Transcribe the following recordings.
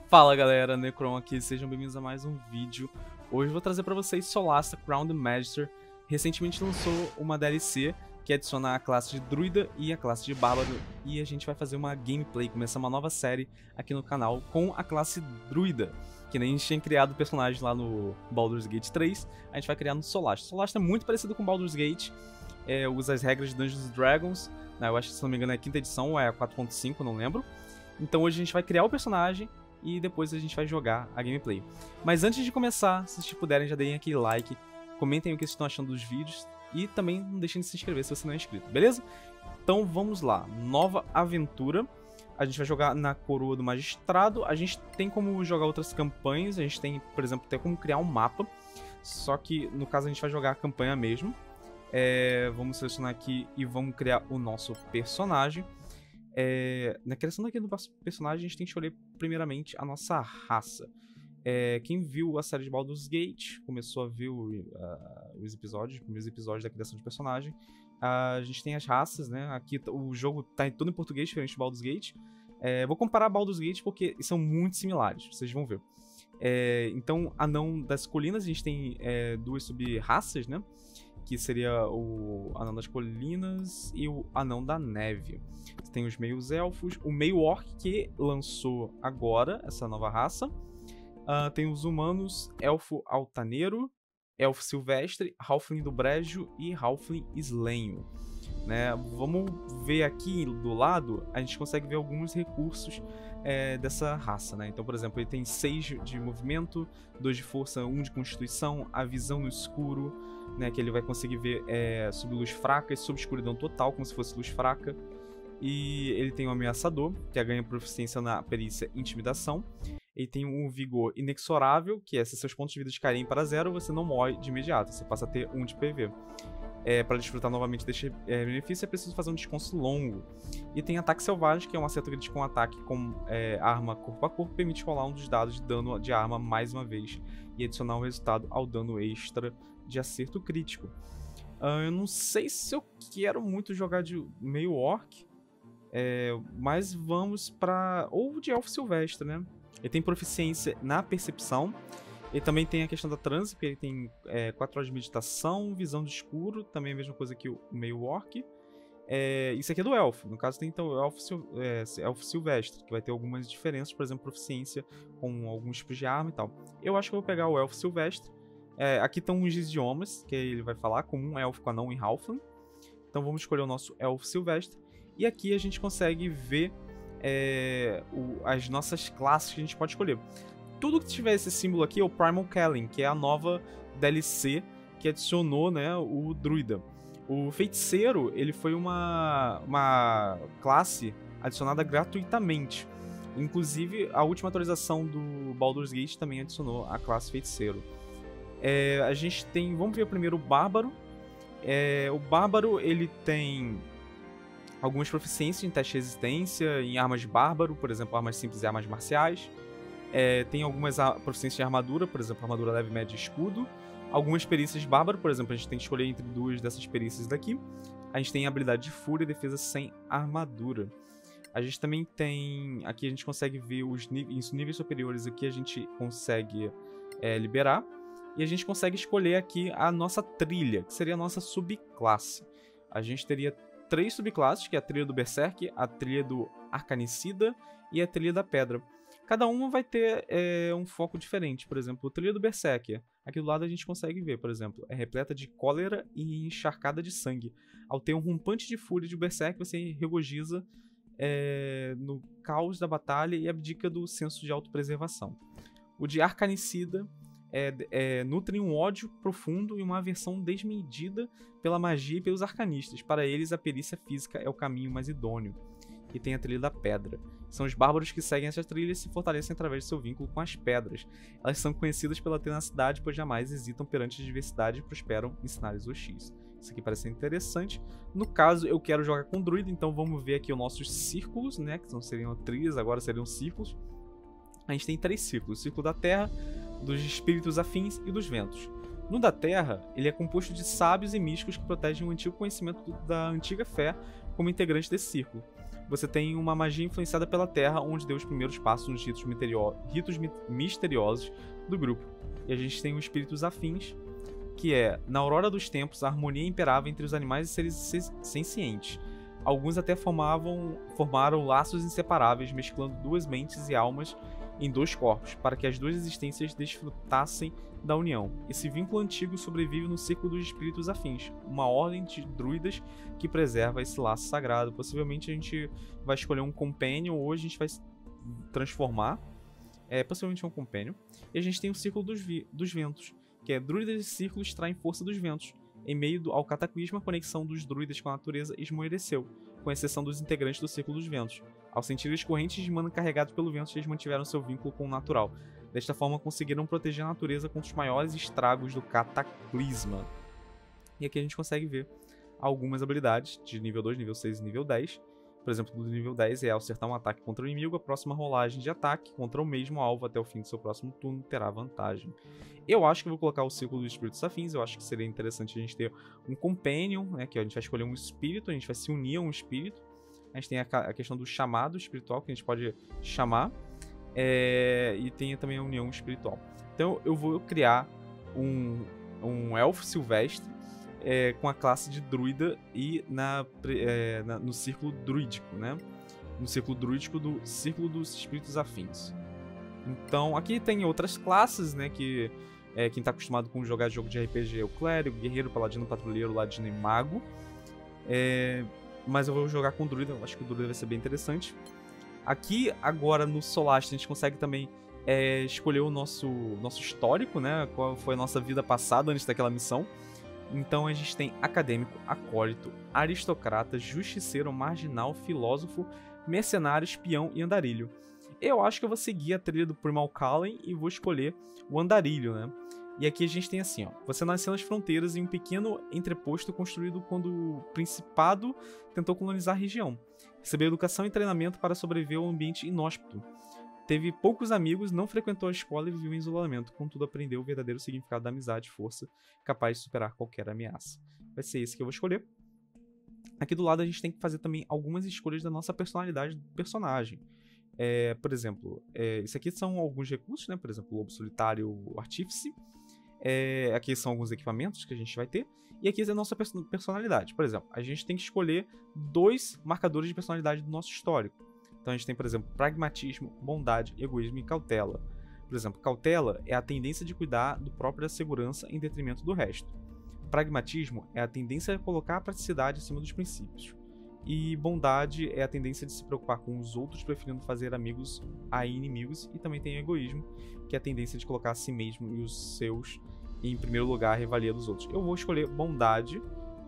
Fala galera, Necron aqui, sejam bem-vindos a mais um vídeo. Hoje eu vou trazer pra vocês Solasta Crowned Master. Recentemente lançou uma DLC que adiciona a classe de Druida e a classe de Bárbaro, e a gente vai fazer uma gameplay, começar uma nova série aqui no canal com a classe Druida. Que nem a gente tinha criado personagens lá no Baldur's Gate 3, a gente vai criar no Solasta. Solasta é muito parecido com Baldur's Gate, usa as regras de Dungeons & Dragons, né? Eu acho que se não me engano é a 5ª edição ou é a 4.5, não lembro. Então hoje a gente vai criar o personagem e depois a gente vai jogar a gameplay. Mas antes de começar, se vocês puderem, já deem aquele like, comentem o que vocês estão achando dos vídeos e também não deixem de se inscrever se você não é inscrito, beleza? Então vamos lá, nova aventura. A gente vai jogar na Coroa do Magistrado. A gente tem como jogar outras campanhas, a gente tem, por exemplo, até como criar um mapa. Só que no caso a gente vai jogar a campanha mesmo. Vamos selecionar aqui e vamos criar o nosso personagem. Na criação daqui do personagem a gente tem que escolher primeiramente a nossa raça. Quem viu a série de Baldur's Gate, começou a ver os primeiros episódios da criação de personagem, a gente tem as raças, né? Aqui o jogo tá todo em português, diferente de Baldur's Gate. Vou comparar Baldur's Gate porque são muito similares, vocês vão ver. Então, Anão das Colinas, a gente tem duas sub-raças, né? Que seria o Anão das Colinas e o Anão da Neve. Você tem os meios elfos, o meio orc que lançou agora essa nova raça. Tem os humanos, elfo altaneiro, elfo silvestre, halfling do brejo e halfling islenho, né? Vamos ver aqui do lado, a gente consegue ver alguns recursos dessa raça, né? Então, por exemplo, ele tem 6 de movimento, 2 de força, 1 de constituição, a visão no escuro, né? Que ele vai conseguir ver sob luz fraca e sob escuridão total, como se fosse luz fraca. E ele tem o ameaçador, que ganha proficiência na perícia intimidação. Ele tem um vigor inexorável, que se seus pontos de vida caírem para 0, você não morre de imediato, você passa a ter 1 de PV. Para desfrutar novamente deste benefício é preciso fazer um descanso longo. E tem ataque selvagem, que é um acerto crítico com ataque com arma corpo a corpo, permite rolar um dos dados de dano de arma mais uma vez e adicionar um resultado ao dano extra de acerto crítico. Eu não sei se eu quero muito jogar de meio orc, mas vamos para ou de elfo silvestre, né? Ele tem proficiência na percepção. Ele também tem a questão da transe, porque ele tem 4 horas de meditação, visão de escuro, também a mesma coisa que o meio orc. Isso aqui é do elfo. No caso tem então o elfo silvestre, que vai ter algumas diferenças, por exemplo, proficiência com alguns tipos de arma e tal. Eu acho que eu vou pegar o elfo silvestre. Aqui estão os idiomas que ele vai falar, comum, élfico, anão e halfling. Então vamos escolher o nosso elfo silvestre. E aqui a gente consegue ver as nossas classes que a gente pode escolher. Tudo que tiver esse símbolo aqui é o Primal Calling, que é a nova DLC que adicionou, né, o Druida. O Feiticeiro, ele foi uma classe adicionada gratuitamente. Inclusive, a última atualização do Baldur's Gate também adicionou a classe Feiticeiro. A gente tem... Vamos ver primeiro o Bárbaro. O Bárbaro, ele tem algumas proficiências em teste de resistência, em armas de bárbaro, por exemplo, armas simples e armas marciais. Tem algumas proficiências de armadura, por exemplo, armadura leve, média e escudo. Algumas perícias de bárbaro, por exemplo, a gente tem que escolher entre 2 dessas perícias daqui. A gente tem habilidade de fúria e defesa sem armadura. A gente também tem... Aqui a gente consegue ver os níveis superiores, aqui a gente consegue liberar. E a gente consegue escolher aqui a nossa trilha, que seria a nossa subclasse. A gente teria 3 subclasses, que é a trilha do Berserk, a trilha do Arcanicida e a trilha da Pedra. Cada uma vai ter um foco diferente. Por exemplo, a trilha do Berserk, aqui do lado a gente consegue ver, por exemplo, é repleta de cólera e encharcada de sangue. Ao ter um rompante de fúria de Berserk, você regozija no caos da batalha e abdica do senso de autopreservação. O de Arcanicida nutre um ódio profundo e uma aversão desmedida pela magia e pelos arcanistas. Para eles, a perícia física é o caminho mais idôneo. E tem a trilha da pedra. São os bárbaros que seguem essas trilhas e se fortalecem através de seu vínculo com as pedras. Elas são conhecidas pela tenacidade, pois jamais hesitam perante a adversidade e prosperam em cenários hostis. Isso aqui parece interessante. No caso, eu quero jogar com druida, então vamos ver aqui os nossos círculos, né? Que não seriam trilhas, agora seriam círculos. A gente tem 3 círculos: o círculo da terra, dos espíritos afins e dos ventos. No da Terra, ele é composto de sábios e místicos que protegem o antigo conhecimento da antiga fé como integrante desse círculo. Você tem uma magia influenciada pela Terra, onde deu os primeiros passos nos ritos misteriosos do grupo. E a gente tem os espíritos afins, que é, na aurora dos tempos, a harmonia imperava entre os animais e seres sencientes. Alguns até formaram laços inseparáveis, mesclando duas mentes e almas em dois corpos, para que as duas existências desfrutassem da união. Esse vínculo antigo sobrevive no círculo dos espíritos afins, uma ordem de druidas que preserva esse laço sagrado. Possivelmente a gente vai escolher um companion, ou a gente vai transformar, possivelmente um companion. E a gente tem o círculo dos ventos, que é druidas de círculo extraem força dos ventos. Em meio ao cataclisma, a conexão dos druidas com a natureza esmoreceu, com exceção dos integrantes do Círculo dos Ventos. Ao sentir as correntes de mana carregadas pelo vento, eles mantiveram seu vínculo com o natural. Desta forma, conseguiram proteger a natureza contra os maiores estragos do cataclisma. E aqui a gente consegue ver algumas habilidades de nível 2, nível 6 e nível 10. Por exemplo, do nível 10 é ao acertar um ataque contra o inimigo, a próxima rolagem de ataque contra o mesmo alvo até o fim do seu próximo turno terá vantagem. Eu acho que eu vou colocar o Círculo dos Espíritos Afins, eu acho que seria interessante a gente ter um Companion, né, que a gente vai escolher um espírito, a gente vai se unir a um espírito. A gente tem a questão do chamado espiritual, que a gente pode chamar, e tem também a união espiritual. Então eu vou criar um elfo silvestre, com a classe de druida e no círculo druídico, né? No círculo druídico do Círculo dos Espíritos Afins. Então, aqui tem outras classes, né? Que quem tá acostumado com jogar jogo de RPG é o Clérigo, Guerreiro, Paladino, Patrulheiro, Ladino e Mago. Mas eu vou jogar com o Druida, eu acho que o Druida vai ser bem interessante. Aqui, agora, no Solasta, a gente consegue também escolher o nosso histórico, né? Qual foi a nossa vida passada antes daquela missão. Então a gente tem acadêmico, acólito, aristocrata, justiceiro, marginal, filósofo, mercenário, espião e andarilho. Eu acho que eu vou seguir a trilha do Primal Calling e vou escolher o andarilho, né? E aqui a gente tem assim, ó. Você nasceu nas fronteiras em um pequeno entreposto construído quando o Principado tentou colonizar a região. Recebeu educação e treinamento para sobreviver ao ambiente inóspito. Teve poucos amigos, não frequentou a escola e viveu em isolamento. Contudo, aprendeu o verdadeiro significado da amizade e força, capaz de superar qualquer ameaça. Vai ser esse que eu vou escolher. Aqui do lado a gente tem que fazer também algumas escolhas da nossa personalidade do personagem. Por exemplo, isso aqui são alguns recursos, né? Por exemplo, Lobo Solitário, o Artífice. Aqui são alguns equipamentos que a gente vai ter. E aqui é a nossa personalidade. Por exemplo, a gente tem que escolher 2 marcadores de personalidade do nosso histórico. Então a gente tem, por exemplo, pragmatismo, bondade, egoísmo e cautela. Por exemplo, cautela é a tendência de cuidar do próprio segurança em detrimento do resto. Pragmatismo é a tendência a colocar a praticidade acima dos princípios. E bondade é a tendência de se preocupar com os outros, preferindo fazer amigos a inimigos. E também tem o egoísmo, que é a tendência de colocar a si mesmo e os seus em primeiro lugar, a revalia dos outros. Eu vou escolher bondade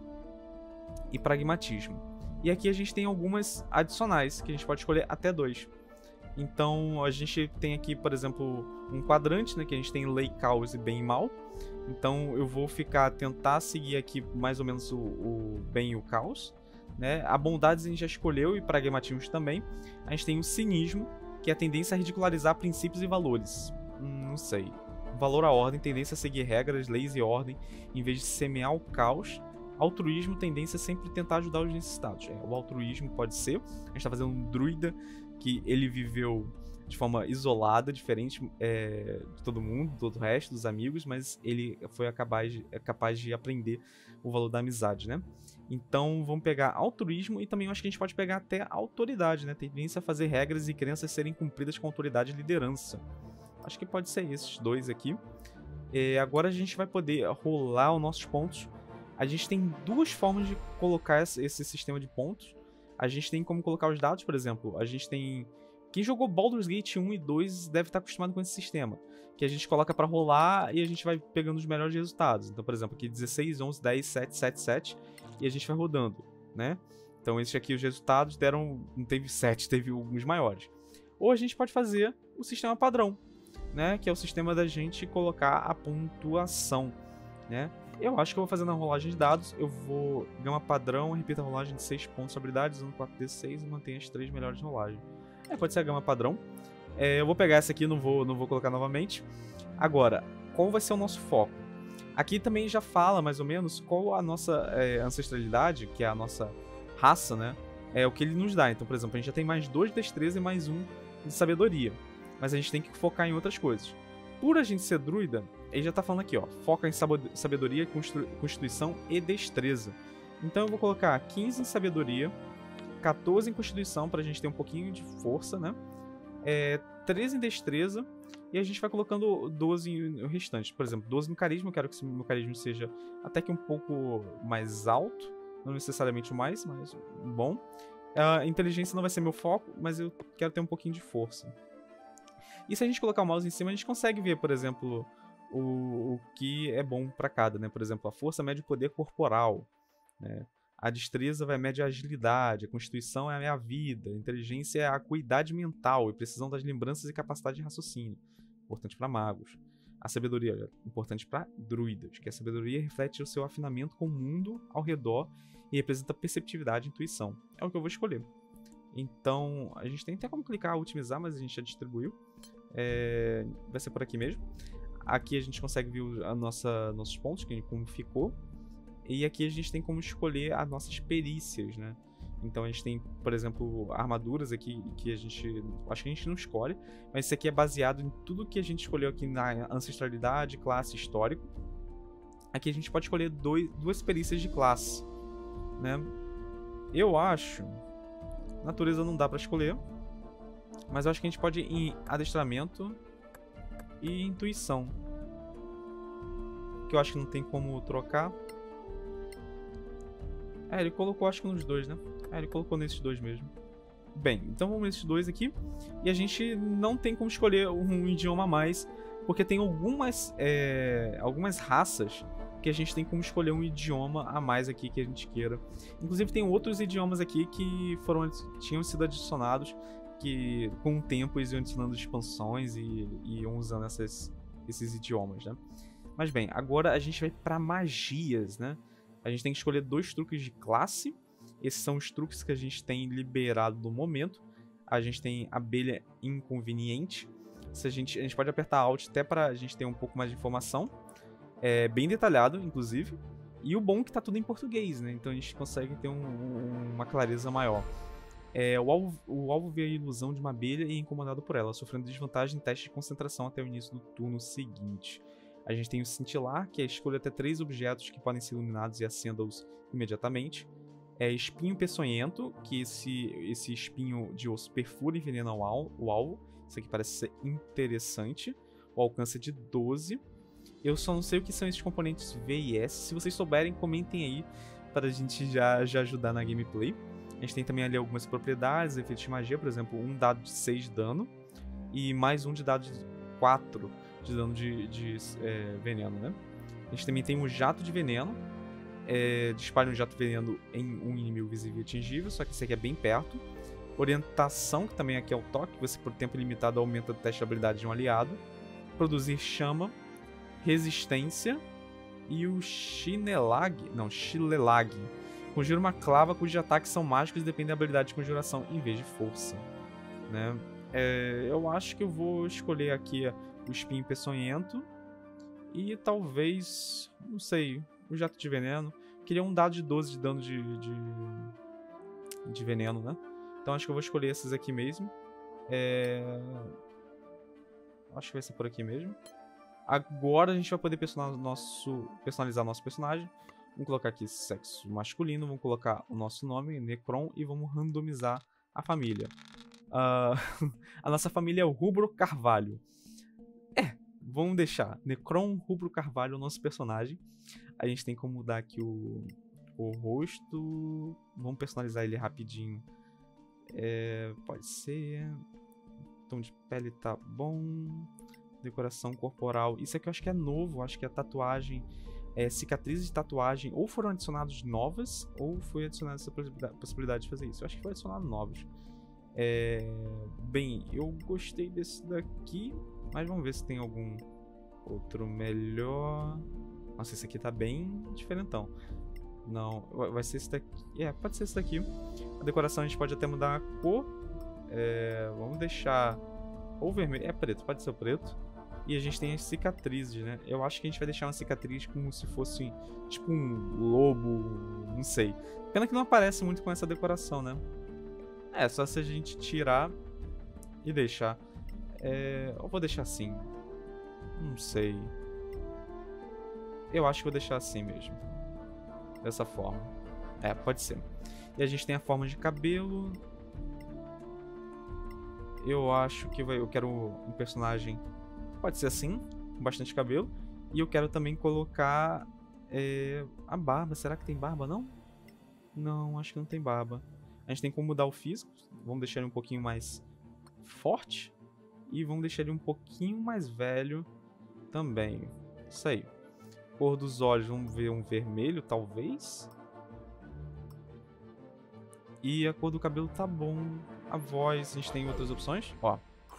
e pragmatismo. E aqui a gente tem algumas adicionais, que a gente pode escolher até 2. Então a gente tem aqui, por exemplo, um quadrante, né, que a gente tem lei, caos e bem e mal. Então eu vou tentar seguir aqui mais ou menos o bem e o caos, né? A bondade a gente já escolheu e pragmatismo também. A gente tem o cinismo, que é a tendência a ridicularizar princípios e valores. Não sei. Valor à ordem, tendência a seguir regras, leis e ordem, em vez de semear o caos. Altruísmo, tendência a sempre tentar ajudar os necessitados. O altruísmo pode ser. A gente está fazendo um druida que ele viveu de forma isolada, diferente de todo mundo, todo o resto, dos amigos, mas ele foi capaz de aprender o valor da amizade, né? Então vamos pegar altruísmo e também eu acho que a gente pode pegar até autoridade, né? Tendência a fazer regras e crenças serem cumpridas com autoridade e liderança. Acho que pode ser esses 2 aqui. Agora a gente vai poder rolar os nossos pontos. A gente tem 2 formas de colocar esse sistema de pontos. A gente tem como colocar os dados, por exemplo. A gente tem... Quem jogou Baldur's Gate 1 e 2 deve estar acostumado com esse sistema. Que a gente coloca pra rolar e a gente vai pegando os melhores resultados. Então, por exemplo, aqui 16, 11, 10, 7, 7, 7. E a gente vai rodando, né? Então, esses aqui, os resultados deram... Não teve 7, teve alguns maiores. Ou a gente pode fazer o sistema padrão, né? Que é o sistema da gente colocar a pontuação, né? Eu acho que eu vou fazer na rolagem de dados. Eu vou gama padrão, repita a rolagem de 6 pontos de habilidades, usando 4d6 e mantenha as 3 melhores de rolagem. Pode ser a gama padrão. Eu vou pegar essa aqui, não vou colocar novamente. Agora, qual vai ser o nosso foco? Aqui também já fala, mais ou menos, qual a nossa ancestralidade, que é a nossa raça, né? É o que ele nos dá. Então, por exemplo, a gente já tem mais 2 de destreza e mais 1 de sabedoria. Mas a gente tem que focar em outras coisas. Por a gente ser druida, ele já tá falando aqui, ó. Foca em sabedoria, constituição e destreza. Então eu vou colocar 15 em sabedoria, 14 em constituição, pra gente ter um pouquinho de força, né? 13 em destreza. E a gente vai colocando 12 no restante. Por exemplo, 12 no carisma. Eu quero que o meu carisma seja até que um pouco mais alto. Não necessariamente o mais, mas bom. A inteligência não vai ser meu foco, mas eu quero ter um pouquinho de força. E se a gente colocar o mouse em cima, a gente consegue ver, por exemplo, o que é bom para cada, né? Por exemplo, a força mede o poder corporal, né? A destreza vai medir a agilidade, a constituição é a vida, a inteligência é a acuidade mental e precisão das lembranças e capacidade de raciocínio. Importante para magos. A sabedoria é importante para druidas, que a sabedoria reflete o seu afinamento com o mundo ao redor e representa perceptividade e intuição. É o que eu vou escolher. Então, a gente tem até como clicar otimizar, mas a gente já distribuiu. Vai ser por aqui mesmo. Aqui a gente consegue ver nossos pontos, como ficou. E aqui a gente tem como escolher as nossas perícias, né? Então a gente tem, por exemplo, armaduras aqui que a gente... Acho que a gente não escolhe, mas isso aqui é baseado em tudo que a gente escolheu aqui na ancestralidade, classe, histórico. Aqui a gente pode escolher duas perícias de classe, né? Eu acho... Natureza não dá pra escolher, mas eu acho que a gente pode ir em adestramento e intuição. Que eu acho que não tem como trocar. Ele colocou acho que nos dois, né? Ele colocou nesses dois mesmo. Bem, então vamos nesses dois aqui. E a gente não tem como escolher um idioma a mais, porque tem algumas raças que a gente tem como escolher um idioma a mais aqui que a gente queira. Inclusive tem outros idiomas aqui que tinham sido adicionados, que com o tempo eles iam adicionando expansões e iam usando esses idiomas, né? Mas bem, agora a gente vai para magias, né? A gente tem que escolher 2 truques de classe. Esses são os truques que a gente tem liberado no momento. A gente tem abelha inconveniente. A gente pode apertar Alt até para a gente ter um pouco mais de informação. É bem detalhado, inclusive. E o bom é que tá tudo em português, né? Então a gente consegue ter uma clareza maior. O alvo vê a ilusão de uma abelha e é incomodado por ela, sofrendo desvantagem em teste de concentração até o início do turno seguinte. A gente tem o cintilar, que é escolha até 3 objetos que podem ser iluminados e acenda-os imediatamente. Espinho peçonhento, que esse espinho de osso perfura e envenena o alvo. Isso aqui parece ser interessante. O alcance é de 12. Eu só não sei o que são esses componentes V e S. Se vocês souberem, comentem aí para a gente já ajudar na gameplay. A gente tem também ali algumas propriedades, efeitos de magia, por exemplo, um dado de 6 de dano e mais um de dado de 4 de dano de veneno, né? A gente também tem um jato de veneno. Dispara um jato de veneno em um inimigo visível e atingível, só que esse aqui é bem perto. Orientação, que também aqui é o toque, você por tempo limitado aumenta o teste de habilidade de um aliado. Produzir chama, resistência e o Shinelag, conjura uma clava cujos ataques são mágicos e dependem da habilidade de conjuração em vez de força, né? Eu acho que eu vou escolher aqui o espinho peçonhento e talvez, não sei, o jato de veneno. Queria um dado de 12 de dano de veneno, né? Então acho que eu vou escolher esses aqui mesmo. Acho que vai ser por aqui mesmo. Agora a gente vai poder personalizar nosso personagem. Vamos colocar aqui sexo masculino, vamos colocar o nosso nome, Necron, e vamos randomizar a família. A nossa família é o Rubro Carvalho. Vamos deixar Necron, Rubro Carvalho, o nosso personagem. A gente tem como mudar aqui o rosto. Vamos personalizar ele rapidinho. Pode ser. Tom de pele tá bom. Decoração corporal. Isso aqui eu acho que é novo. Acho que é tatuagem. Cicatrizes de tatuagem. Ou foram adicionadas novas, ou foi adicionada essa possibilidade de fazer isso. Eu acho que foi adicionado novos. Bem, eu gostei desse daqui. Mas vamos ver se tem algum outro melhor. Nossa, esse aqui tá bem diferentão. Não, vai ser esse daqui. Pode ser esse daqui. A decoração a gente pode até mudar a cor. Vamos deixar ou vermelho. Preto, pode ser o preto. E a gente tem as cicatrizes, né? Eu acho que a gente vai deixar uma cicatriz como se fosse, tipo, um lobo, não sei. Pena que não aparece muito com essa decoração, né? É, só se a gente tirar e deixar. Eu vou deixar assim. Não sei. Eu acho que vou deixar assim mesmo. Dessa forma. Pode ser. E a gente tem a forma de cabelo. Eu acho que eu quero um personagem... Pode ser assim, com bastante cabelo. E eu quero também colocar a barba. Será que tem barba, não? Não, acho que não tem barba. A gente tem como mudar o físico. Vamos deixar ele um pouquinho mais forte. E vamos deixar ele um pouquinho mais velho também. Isso aí. Cor dos olhos, vamos ver um vermelho, talvez. E a cor do cabelo tá bom. A voz, a gente tem outras opções. Ó.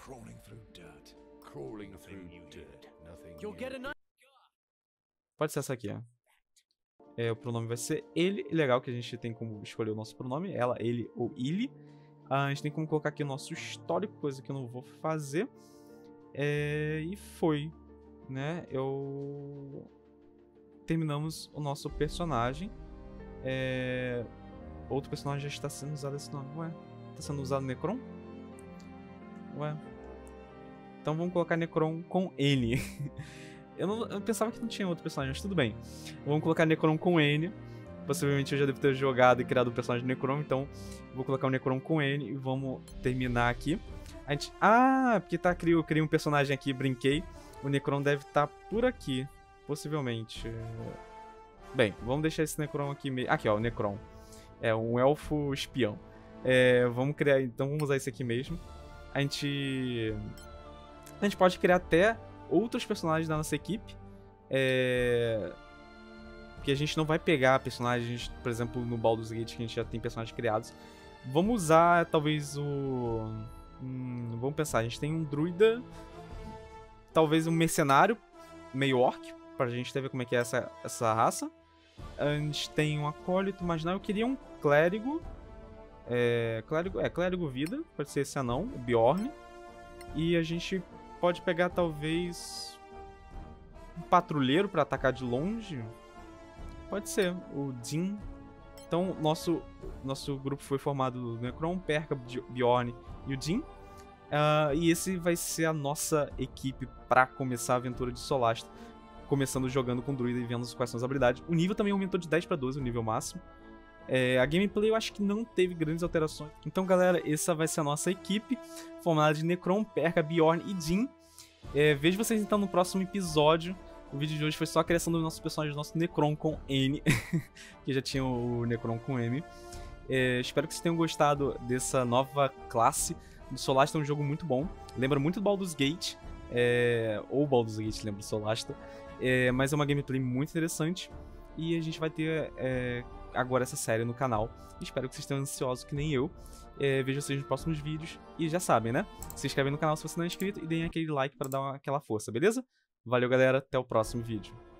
Pode ser essa aqui, ó. O pronome vai ser ele. Legal que a gente tem como escolher o nosso pronome. Ela, ele ou ele. A gente tem como colocar aqui o nosso histórico, coisa que eu não vou fazer. E foi, né? Terminamos o nosso personagem. Outro personagem já está sendo usado esse nome. Ué, tá sendo usado Necron? Ué. Então vamos colocar Necron com N. eu pensava que não tinha outro personagem, mas tudo bem. Vamos colocar Necron com N. Possivelmente eu já devo ter jogado e criado o personagem Necron, então vou colocar o Necron com N e vamos terminar aqui. Porque eu criei um personagem aqui, brinquei. O Necron deve estar por aqui, possivelmente. Bem, vamos deixar esse Necron aqui mesmo. Aqui, ó, o Necron. É um elfo espião. Vamos criar, então vamos usar esse aqui mesmo. A gente pode criar até outros personagens da nossa equipe. Porque a gente não vai pegar personagens, por exemplo, no Baldur's Gate, que a gente já tem personagens criados. Vamos usar, talvez, vamos pensar, a gente tem um druida, talvez um mercenário, meio orc, pra gente ver como é que é essa raça. A gente tem um acólito, mas não, eu queria um clérigo. Clérigo vida, pode ser esse anão, o Bjorn. E a gente pode pegar, talvez, um patrulheiro pra atacar de longe. Pode ser, o Din. Então, nosso grupo foi formado do Necron, Perka, Bjorn e o Din. E esse vai ser a nossa equipe pra começar a aventura de Solasta. Começando jogando com o druida e vendo quais são as habilidades. O nível também aumentou de 10 para 12, o nível máximo. A gameplay eu acho que não teve grandes alterações. Então, galera, essa vai ser a nossa equipe, formada de Necron, Perka, Bjorn e Din. Vejo vocês então no próximo episódio. O vídeo de hoje foi só a criação do nosso personagem, do nosso Necron com N, que já tinha o Necron com M. Espero que vocês tenham gostado dessa nova classe. O Solasta é um jogo muito bom, lembra muito do Baldur's Gate, ou Baldur's Gate lembra do Solasta, mas é uma gameplay muito interessante. E a gente vai ter agora essa série no canal. Espero que vocês estejam ansiosos que nem eu. Vejo vocês nos próximos vídeos. E já sabem, né? Se inscrevem no canal se você não é inscrito e deem aquele like para dar aquela força, beleza? Valeu, galera. Até o próximo vídeo.